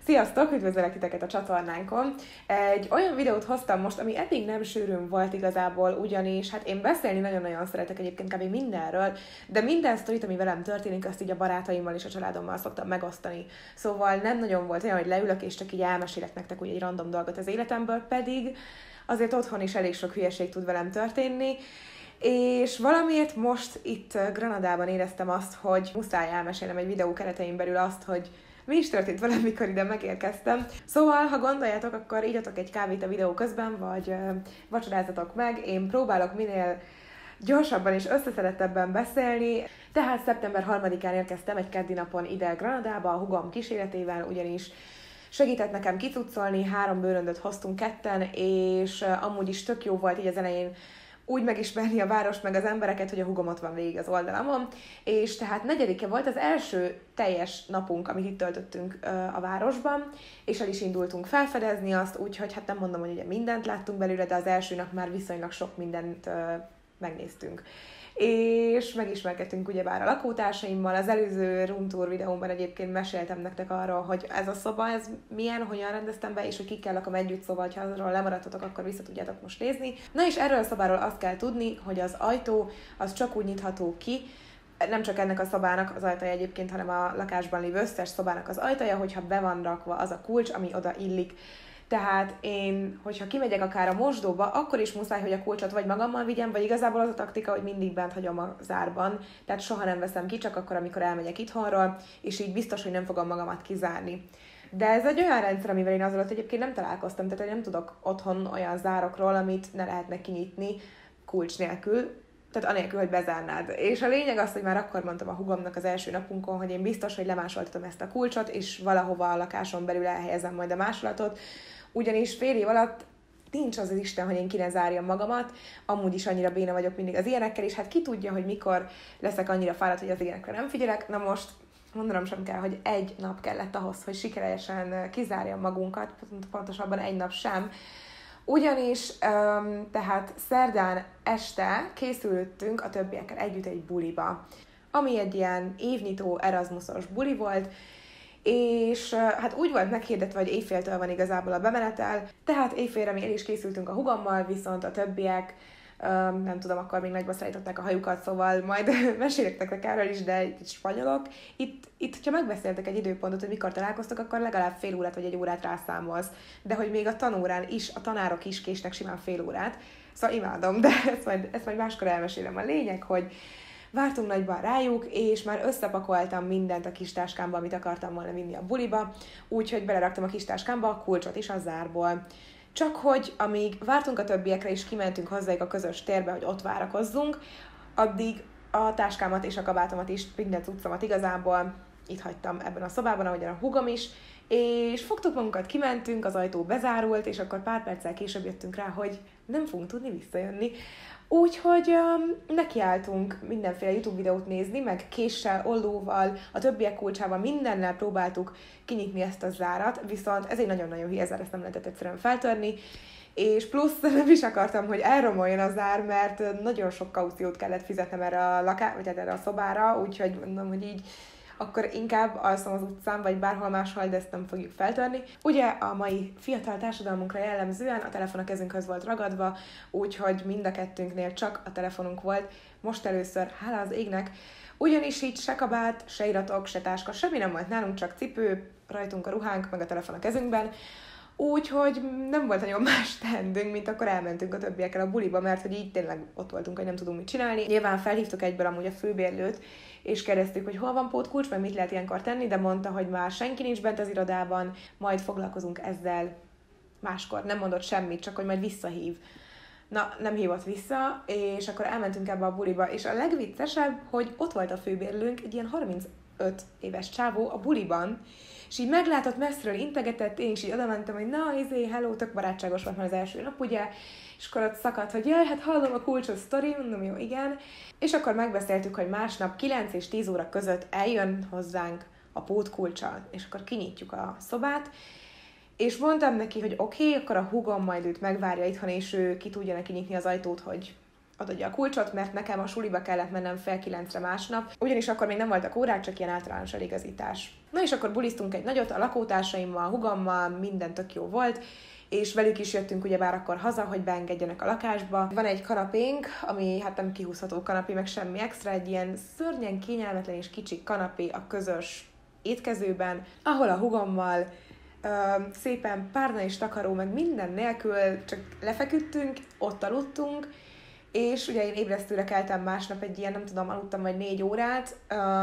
Sziasztok! Üdvözlök titeket a csatornánkon! Egy olyan videót hoztam most, ami eddig nem sűrűn volt igazából, ugyanis hát én beszélni nagyon-nagyon szeretek egyébként kb. Mindenről, de minden sztorit, ami velem történik, azt így a barátaimmal és a családommal szoktam megosztani. Szóval nem nagyon volt olyan, hogy leülök és csak így elmesélek nektek úgy egy random dolgot az életemből, pedig azért otthon is elég sok hülyeség tud velem történni, és valamiért most itt Granadában éreztem azt, hogy muszáj elmesélnem egy videó keretein belül azt, hogy mi is történt velem, mikor ide megérkeztem. Szóval, ha gondoljátok, akkor igyatok egy kávét a videó közben, vagy vacsorázatok meg. Én próbálok minél gyorsabban és összeszedettebben beszélni. Tehát szeptember 3-án érkeztem egy keddi napon ide Granadába, a húgom kíséretével, ugyanis segített nekem kicuccolni, 3 bőröndöt hoztunk ketten, és amúgy is tök jó volt így az elején úgy megismerni a várost, meg az embereket, hogy a húgom ott van végig az oldalamon, és tehát 4-e volt az első teljes napunk, amit itt töltöttünk a városban, és el is indultunk felfedezni azt, úgyhogy hát nem mondom, hogy ugye mindent láttunk belőle, de az első nap már viszonylag sok mindent megnéztünk. És megismerkedtünk ugyebár a lakótársaimmal. Az előző room tour videómban egyébként meséltem nektek arról, hogy ez a szoba, ez milyen, hogyan rendeztem be, és hogy kikkel lakom együtt, szóval ha arról lemaradtatok, akkor vissza tudjátok most nézni. Na és erről a szobáról azt kell tudni, hogy az ajtó az csak úgy nyitható ki, nem csak ennek a szobának az ajtaja egyébként, hanem a lakásban lévő összes szobának az ajtaja, hogyha be van rakva az a kulcs, ami oda illik. Tehát én, hogyha kimegyek akár a mosdóba, akkor is muszáj, hogy a kulcsot vagy magammal vigyem, vagy igazából az a taktika, hogy mindig bent hagyom a zárban. Tehát soha nem veszem ki, csak akkor, amikor elmegyek itthonról, és így biztos, hogy nem fogom magamat kizárni. De ez egy olyan rendszer, amivel én azelőtt egyébként nem találkoztam, tehát hogy nem tudok otthon olyan zárokról, amit ne lehetne kinyitni kulcs nélkül, tehát anélkül, hogy bezárnád. És a lényeg az, hogy már akkor mondtam a húgomnak az első napunkon, hogy én biztos, hogy lemásoltatom ezt a kulcsot, és valahova a lakáson belül elhelyezem majd a másolatot, ugyanis fél év alatt nincs az Isten, hogy én ki ne zárjam magamat, amúgy is annyira béna vagyok mindig az ilyenekkel, és hát ki tudja, hogy mikor leszek annyira fáradt, hogy az ilyenekre nem figyelek. Na most mondanom sem kell, hogy 1 nap kellett ahhoz, hogy sikeresen kizárjam magunkat, pontosabban 1 nap sem. Ugyanis tehát szerdán este készültünk a többiekkel együtt egy buliba, ami egy ilyen évnyitó Erasmusos buli volt, és hát úgy volt meghirdetve, hogy éjféltől van igazából a bemenetel, tehát éjfélre mi el is készültünk a húgommal, viszont a többiek, nem tudom, akkor még nagyba szállították a hajukat, szóval majd mesélek nektek erről is, de itt spanyolok. Itt, ha megbeszéltek egy időpontot, hogy mikor találkoztok, akkor legalább fél órát vagy 1 órát rászámolsz, de hogy még a tanórán is, a tanárok is késnek simán fél órát, szóval imádom, de ezt majd máskor elmesélem. A lényeg, hogy vártunk nagyban rájuk, és már összepakoltam mindent a kis táskámba, amit akartam volna vinni a buliba, úgyhogy beleraktam a kis táskámba a kulcsot is a zárból. Csak hogy amíg vártunk a többiekre, és kimentünk hozzájuk a közös térbe, hogy ott várakozzunk, addig a táskámat és a kabátomat is, minden cuccomat igazából itt hagytam ebben a szobában, ahogyan a húgom is, és fogtuk magunkat, kimentünk, az ajtó bezárult, és akkor pár perccel később jöttünk rá, hogy nem fogunk tudni visszajönni. Úgyhogy nekiálltunk mindenféle YouTube videót nézni, meg késsel, ollóval, a többiek kulcsával, mindennel próbáltuk kinyitni ezt a zárat, viszont ez egy nagyon-nagyon hülye zár, ezt nem lehetett egyszerűen feltörni, és plusz nem is akartam, hogy elromoljon a zár, mert nagyon sok kauciót kellett fizetnem erre vagy erre a szobára, úgyhogy mondom, hogy így akkor inkább alszom az utcán, vagy bárhol máshol, de ezt nem fogjuk feltörni. Ugye a mai fiatal társadalmunkra jellemzően a telefon a kezünkhöz volt ragadva, úgyhogy mind a kettőnknél csak a telefonunk volt, most először, hála az égnek, ugyanis így se kabát, se iratok, se táska, semmi nem volt nálunk, csak cipő, rajtunk a ruhánk, meg a telefon a kezünkben, úgyhogy nem volt nagyon más teendőnk, mint akkor elmentünk a többiekkel a buliba, mert hogy így tényleg ott voltunk, hogy nem tudunk mit csinálni. Nyilván felhívtuk egyből amúgy a főbérlőt, és kérdeztük, hogy hol van pótkulcs, meg mit lehet ilyenkor tenni, de mondta, hogy már senki nincs bent az irodában, majd foglalkozunk ezzel máskor. Nem mondott semmit, csak hogy majd visszahív. Na, nem hívott vissza, és akkor elmentünk ebbe a buliba, és a legviccesebb, hogy ott volt a főbérlőnk, egy ilyen 35 éves csávó a buliban, és így meglátott messziről, integetett, én is így odamentem, hogy na, hello, tök barátságos volt már az első nap, ugye, és akkor ott szakadt, hogy jaj, hát hallom a kulcsos sztori, mondom, jó, igen, és akkor megbeszéltük, hogy másnap 9 és 10 óra között eljön hozzánk a pótkulccsal, és akkor kinyitjuk a szobát, és mondtam neki, hogy oké, akkor a húgom majd őt megvárja itthon, és ő ki tudja neki nyitni az ajtót, hogy adja a kulcsot, mert nekem a suliba kellett mennem fél 9-re másnap, ugyanis akkor még nem voltak órák, csak ilyen általános eligazítás. Na és akkor bulisztunk egy nagyot a lakótársaimmal, hugommal, minden tök jó volt, és velük is jöttünk ugyebár akkor haza, hogy beengedjenek a lakásba. Van egy kanapénk, ami hát nem kihúzható kanapé, meg semmi extra, egy ilyen szörnyen kényelmetlen és kicsi kanapé a közös étkezőben, ahol a hugommal szépen párna és takaró, meg minden nélkül csak lefeküdtünk, ott aludtunk, és ugye én ébresztőre keltem másnap egy ilyen, nem tudom, aludtam vagy 4 órát.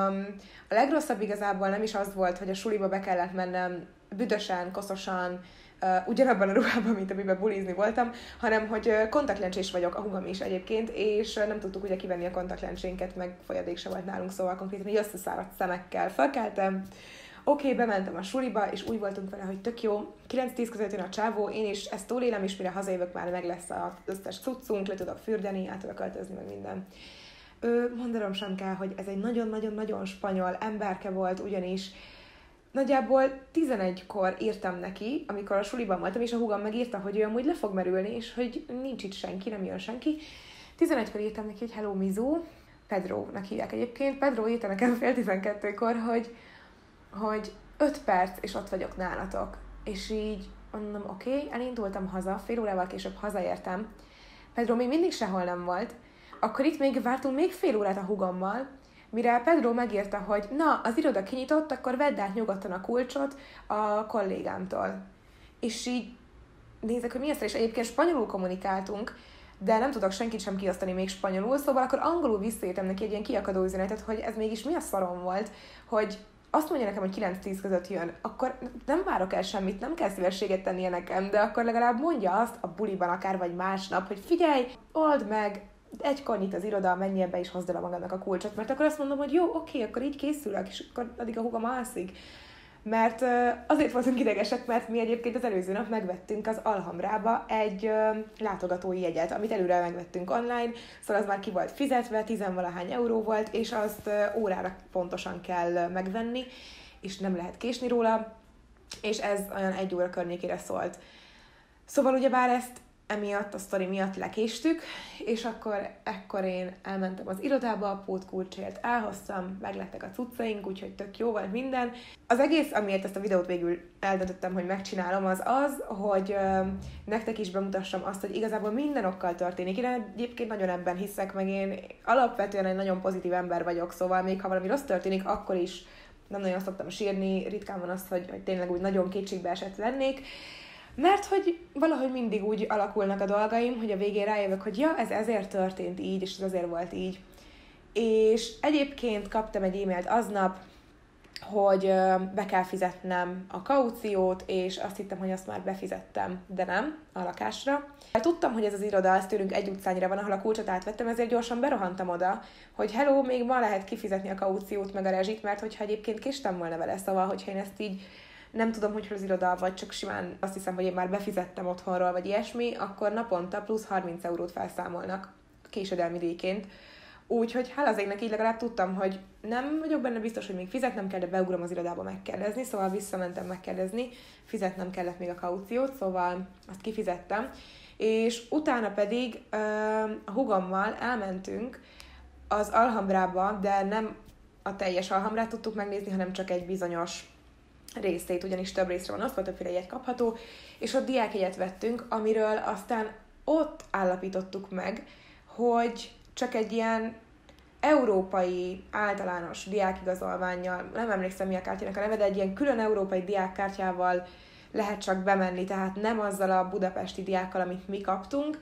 A legrosszabb igazából nem is az volt, hogy a suliba be kellett mennem büdösen, koszosan, ugyanabban a ruhában, mint amiben bulizni voltam, hanem hogy kontaktlencsés vagyok, a hugom is egyébként, és nem tudtuk ugye kivenni a kontaktlencsénket, meg folyadék se volt nálunk, szóval konkrétan így összeszáradt szemekkel felkeltem. Oké, bementem a suliba, és úgy voltunk vele, hogy tök jó, 9-10 között jön a csávó, én is ezt túlélem, és mire hazajövök, már meg lesz az összes cuccunk, le tudok fürdeni, át tudok költözni, meg minden. Mondanom sem kell, hogy ez egy nagyon-nagyon-nagyon spanyol emberke volt, ugyanis nagyjából 11-kor írtam neki, amikor a suliban voltam, és a húgam megírta, hogy ő amúgy le fog merülni, és hogy nincs itt senki, nem jön senki. 11-kor írtam neki, hogy hello Mizu, Pedrónak hívják egyébként. Pedro írta nekem fél 12-kor, hogy 5 perc, és ott vagyok nálatok. És így mondom, oké, elindultam haza, fél órával később hazaértem. Pedro még mindig sehol nem volt. Akkor itt még vártunk még fél órát a húgommal, mire Pedro megírta, hogy na, az iroda kinyitott, akkor vedd át nyugodtan a kulcsot a kollégámtól. És így nézek, hogy mi ezt, és egyébként spanyolul kommunikáltunk, de nem tudok senkit sem kiosztani még spanyolul, szóval akkor angolul visszaírtam neki egy ilyen kiakadó üzenetet, hogy ez mégis mi a szarom volt, hogy azt mondja nekem, hogy 9-10 között jön, akkor nem várok el semmit, nem kell szívességet tennie nekem, de akkor legalább mondja azt a buliban akár, vagy másnap, hogy figyelj, old meg, 1-kor nyit az iroda, menjél be és hozd el magadnak a kulcsot, mert akkor azt mondom, hogy jó, oké, akkor így készülök, és akkor addig a húgam alszik. Mert azért voltunk idegesek, mert mi egyébként az előző nap megvettünk az Alhambrába egy látogatói jegyet, amit előre megvettünk online, szóval az már ki volt fizetve, 10-valahány euró volt, és azt órára pontosan kell megvenni, és nem lehet késni róla, és ez olyan 1 óra környékére szólt. Szóval ugyebár ezt emiatt, a sztori miatt lekéstük, és ekkor én elmentem az irodába, a pótkulcsért elhoztam, meglettek a cuccaink, úgyhogy tök jó volt minden. Az egész, amiért ezt a videót végül eldöntöttem, hogy megcsinálom, az, hogy nektek is bemutassam azt, hogy igazából minden okkal történik. Én egyébként nagyon ebben hiszek, meg én alapvetően egy nagyon pozitív ember vagyok, szóval még ha valami rossz történik, akkor is nem nagyon szoktam sírni, ritkán van az, hogy tényleg úgy nagyon kétségbe esett lennék, mert hogy valahogy mindig úgy alakulnak a dolgaim, hogy a végén rájövök, hogy ja, ez ezért történt így, és ez azért volt így. És egyébként kaptam egy e-mailt aznap, hogy be kell fizetnem a kauciót, és azt hittem, hogy azt már befizettem, de nem, a lakásra. Tudtam, hogy ez az iroda, ez tőlünk egy utcányira van, ahol a kulcsot átvettem, ezért gyorsan berohantam oda, hogy hello, még ma lehet kifizetni a kauciót, meg a rezsit, mert hogyha egyébként késtem volna vele, szóval, hogyha én ezt így nem tudom, hogy az iroda, vagy csak simán azt hiszem, hogy én már befizettem otthonról, vagy ilyesmi, akkor naponta plusz 30 eurót felszámolnak késedelmi díjként. Úgyhogy hála az égnek így legalább tudtam, hogy nem vagyok benne biztos, hogy még fizetnem kell, de beugrom az irodába megkérdezni, szóval visszamentem megkérdezni, fizetnem kellett még a kauciót, szóval azt kifizettem. És utána pedig a húgommal elmentünk az Alhambrába, de nem a teljes Alhambrát tudtuk megnézni, hanem csak egy bizonyos részét, ugyanis több részre van osztva, többféle jegy kapható, és ott diákjegyet vettünk, amiről aztán ott állapítottuk meg, hogy csak egy ilyen európai általános diákigazolvánnyal, nem emlékszem mi a kártyának a neve, de egy ilyen külön európai diákkártyával lehet csak bemenni, tehát nem azzal a budapesti diákkal, amit mi kaptunk,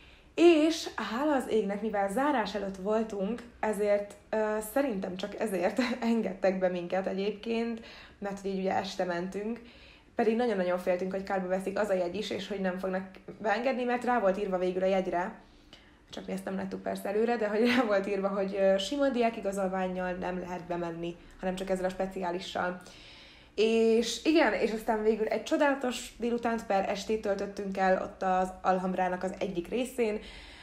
és hála az égnek, mivel zárás előtt voltunk, ezért szerintem csak ezért engedtek be minket egyébként, mert hogy így ugye este mentünk, pedig nagyon-nagyon féltünk, hogy kárba veszik az a jegy is, és hogy nem fognak beengedni, mert rá volt írva végül a jegyre, csak mi ezt nem láttuk persze előre, de hogy rá volt írva, hogy sima diákigazolvánnyal nem lehet bemenni, hanem csak ezzel a speciálissal. És igen, és aztán végül egy csodálatos délutánt per estét töltöttünk el ott az Alhambrának az egyik részén,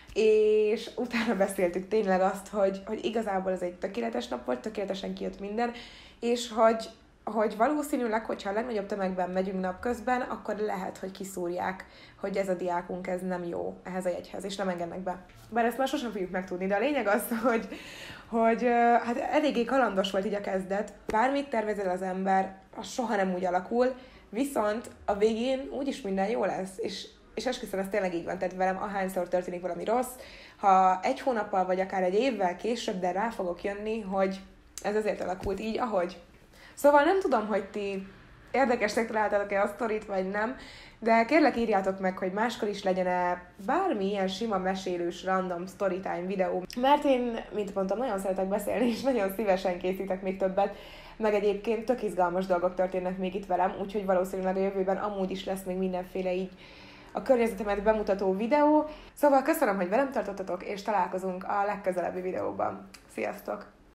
és utána beszéltük tényleg azt, hogy igazából ez egy tökéletes nap volt, tökéletesen kijött minden, és hogy valószínűleg, hogyha a legnagyobb tömegben megyünk napközben, akkor lehet, hogy kiszúrják, hogy ez a diákunk ez nem jó ehhez a jegyhez, és nem engednek be. Bár ezt már sosem fogjuk megtudni, de a lényeg az, hogy hát eléggé kalandos volt így a kezdet. Bármit tervezel az ember, az soha nem úgy alakul, viszont a végén úgyis minden jó lesz, és esküszöm, ez tényleg így van, tehát velem ahányszor történik valami rossz, ha egy hónappal vagy akár egy évvel később, de rá fogok jönni, hogy ez azért alakult így, ahogy. Szóval nem tudom, hogy ti érdekesnek találtatok-e a sztorit, vagy nem, de kérlek írjátok meg, hogy máskor is legyen-e bármi ilyen sima mesélős random storytime videó. Mert én, mint mondtam, nagyon szeretek beszélni, és nagyon szívesen készítek még többet, meg egyébként tök izgalmas dolgok történnek még itt velem, úgyhogy valószínűleg a jövőben amúgy is lesz még mindenféle így a környezetemet bemutató videó. Szóval köszönöm, hogy velem tartottatok, és találkozunk a legközelebbi videóban. Sziasztok!